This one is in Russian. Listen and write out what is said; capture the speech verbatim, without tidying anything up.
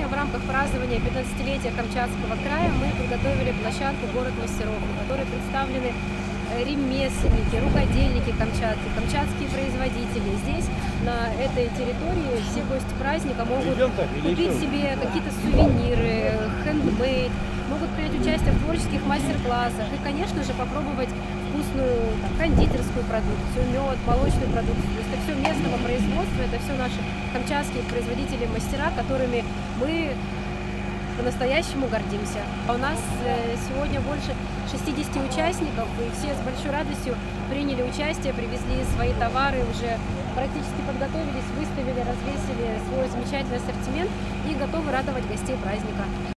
Сегодня в рамках празднования пятнадцатилетия Камчатского края мы подготовили площадку «Город мастеров», в которой представлены ремесленники, рукодельники Камчатки, камчатские производители. Здесь, на этой территории, все гости праздника могут купить себе какие-то сувениры, хендмейд, могут принять участие в творческих мастер-классах и, конечно же, попробовать вкусную там, кондитерскую продукцию, мед, молочную продукцию. То есть это все местного производства, это все наши камчатские производители-мастера, которыми мы по-настоящему гордимся. У нас сегодня больше шестидесяти участников, и все с большой радостью приняли участие, привезли свои товары, уже практически подготовились, выставили, развесили свой замечательный ассортимент и готовы радовать гостей праздника.